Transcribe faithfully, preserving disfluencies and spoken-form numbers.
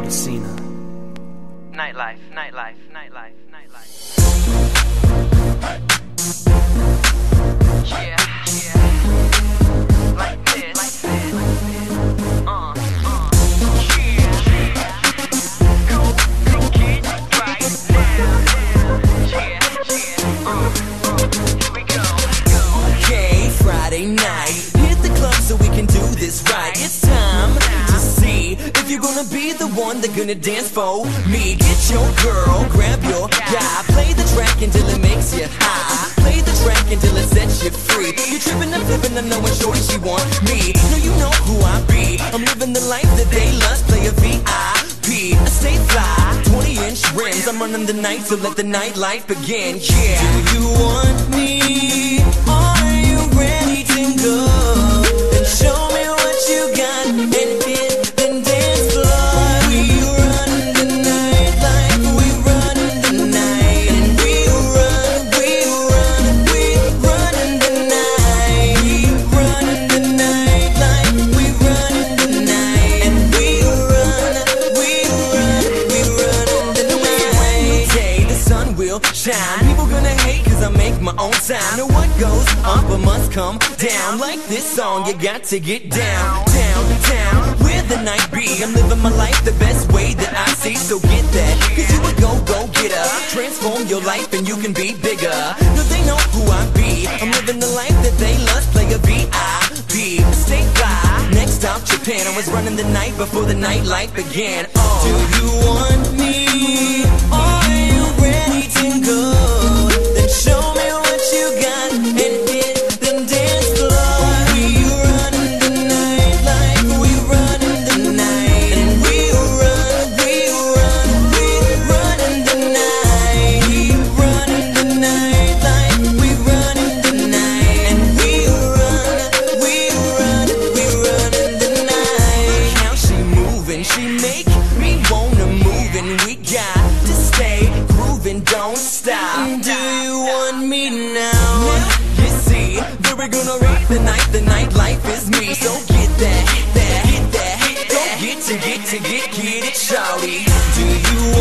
Cena. Nightlife, nightlife, nightlife, nightlife. Yeah, yeah. Like this, like this, like this. Uh, uh. Yeah. Go, go get it right now. Yeah, yeah. Uh, uh. Here we go. Okay, Friday night. Hit the club so we can do this right. It's time to see if you're gonna be the one that's gonna dance for me. Get your girl, grab your guy. Play the track until it makes you high. Play the track until it sets you free. You're tripping and flipping and knowing shorty she want me. No, you know who I be. I'm living the life that they lust. Play a V I P, I stay fly. twenty inch rims, I'm running the night, so let the nightlife begin. Yeah. Do you want me? Are you ready to go? Then show me what you got and hit the dance floor. We run the nightlife, we run the night, and we run, we run, we run the night. We run the nightlife, we run the night, and we run, we run, we run the night. Day the sun will shine. People gonna hate 'cause I make my own time. Know what goes up or must come down. Like this song, you got to get down, down, down. Where the night be, I'm living my life the best way that I see. So get that, 'cause you a go, go getter. Transform your life and you can be bigger. No, they know who I be. I'm living the life that they lust. Play a V I P, stay fly. Next stop, Japan. I was running the night before the nightlife began. Oh, do you want me? Are you ready to go? Then show me what you got and hit the dance floor. We run the nightlife, we run the night, and we run, we run, we run the night. We run the nightlife, we run the night, and we run, we run, we run the night. How she moving, she make me wanna move, and we got to stay grooving, don't stop. Do you want me now? You see, that we're gonna rock the night, the nightlife is me. So get that, get that, get that, get to get to get, get it, shawty. Do you